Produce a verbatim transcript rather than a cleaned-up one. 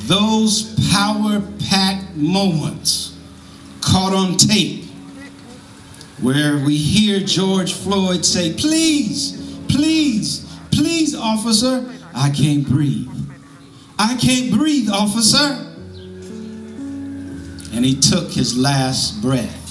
those power-packed moments caught on tape where we hear George Floyd say, please, please, please, officer, I can't breathe. I can't breathe, officer. And he took his last breath.